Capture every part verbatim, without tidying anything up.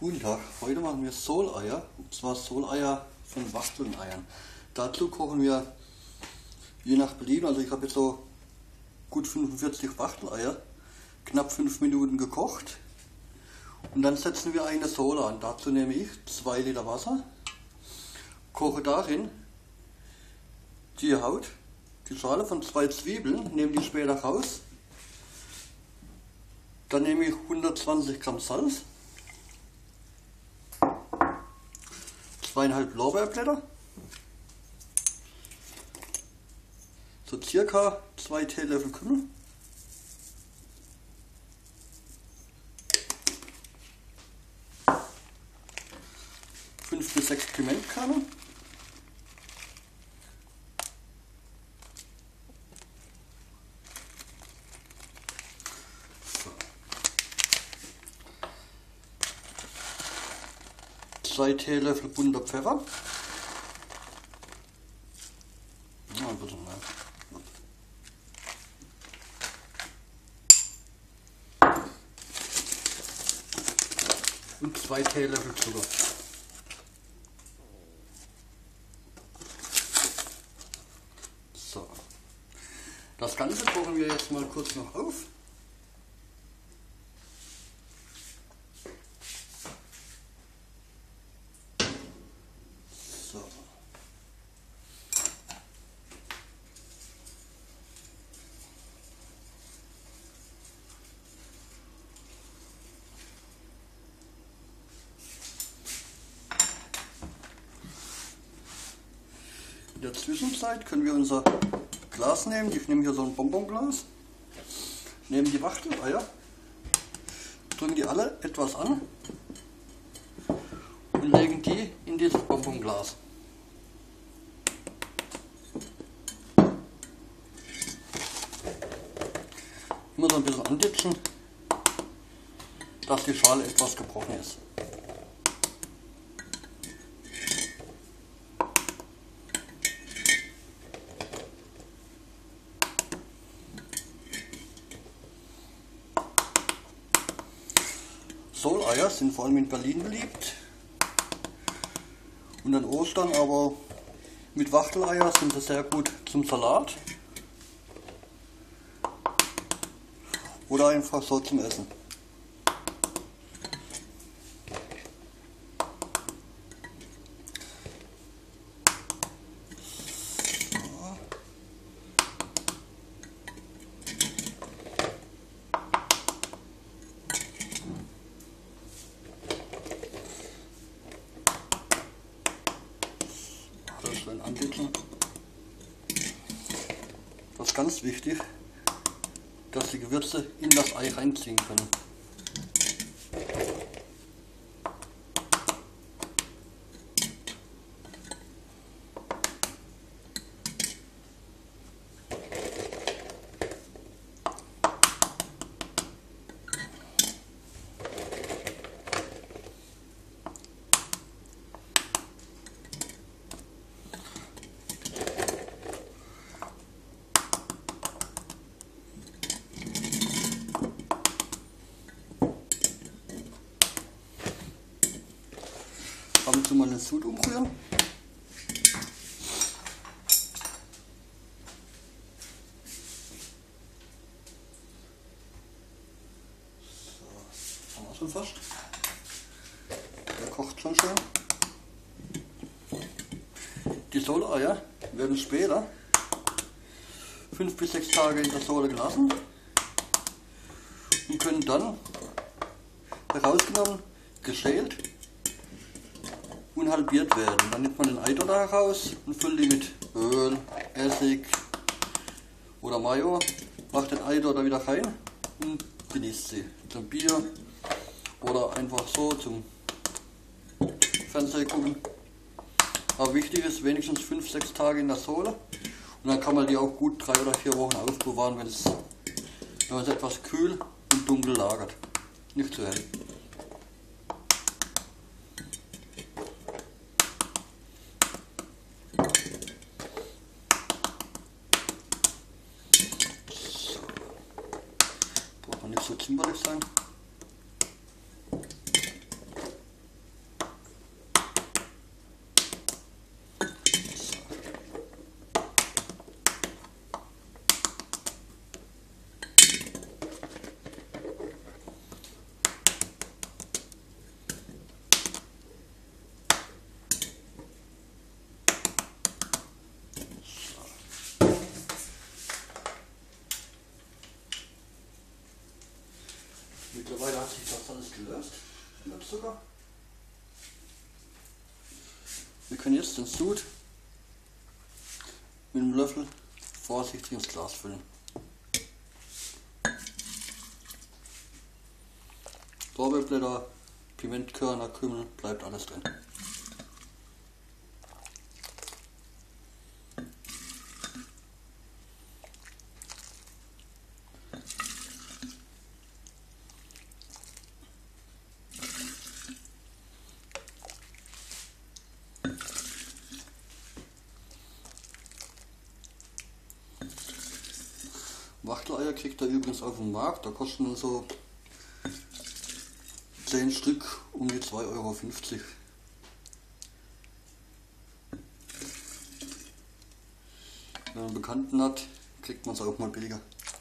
Guten Tag, heute machen wir Soleier, und zwar Soleier von Wachteln-Eiern. Dazu kochen wir je nach Belieben, also ich habe jetzt so gut fünfundvierzig Wachteleier, knapp fünf Minuten gekocht und dann setzen wir eine Sohle an. Dazu nehme ich zwei Liter Wasser, koche darin die Haut, die Schale von zwei Zwiebeln, nehme die später raus, dann nehme ich hundertzwanzig Gramm Salz, zweieinhalb Lorbeerblätter, so circa zwei Teelöffel Kümmel, fünf bis sechs Pimentkerne, zwei Teelöffel bunter Pfeffer, ja, ein bisschen mehr. Und zwei Teelöffel Zucker. So. Das Ganze kochen wir jetzt mal kurz noch auf. So. In der Zwischenzeit können wir unser Glas nehmen. Ich nehme hier so ein Bonbonglas, nehmen die Wachteleier, drücken die alle etwas an und legen die in dieses Bonbonglas. Immer so ein bisschen anditzen, dass die Schale etwas gebrochen ist. Soleier sind vor allem in Berlin beliebt und an Ostern, aber mit Wachteleier sind sie sehr gut zum Salat oder einfach so zum Essen. Das andicken. Das ist ganz wichtig, dass die Gewürze in das Ei reinziehen können. Ab und zu mal den Sud umrühren. So, haben wir schon fast. Der kocht schon schön. Die Soleier werden später fünf bis sechs Tage in der Sohle gelassen und können dann herausgenommen, geschält und halbiert werden. Dann nimmt man den Eidotter heraus und füllt die mit Öl, Essig oder Mayo, macht den Eidotter wieder rein und genießt sie zum Bier oder einfach so zum Fernsehen gucken. Aber wichtig ist wenigstens fünf bis sechs Tage in der Sohle und dann kann man die auch gut drei oder vier Wochen aufbewahren, wenn es, wenn es etwas kühl und dunkel lagert. Nicht zu hell. Nicht so zimperlich sein. Zucker. Wir können jetzt den Sud mit dem Löffel vorsichtig ins Glas füllen. Lorbeerblätter, Pimentkörner, Kümmel, bleibt alles drin. Wachteleier kriegt ihr übrigens auf dem Markt, da kosten so zehn Stück um die zwei Euro fünfzig. Wenn man einen Bekannten hat, kriegt man es auch mal billiger.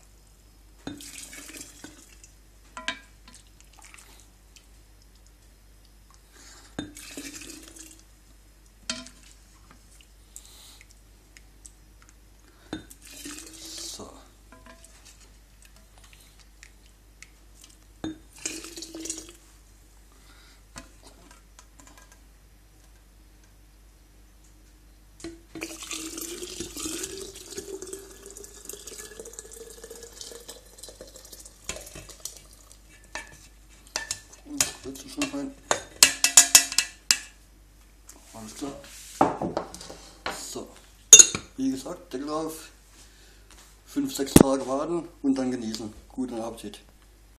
So. Jetzt schon rein. Alles klar. So. Wie gesagt, Deckel drauf. fünf sechs Tage warten und dann genießen. Guten Appetit.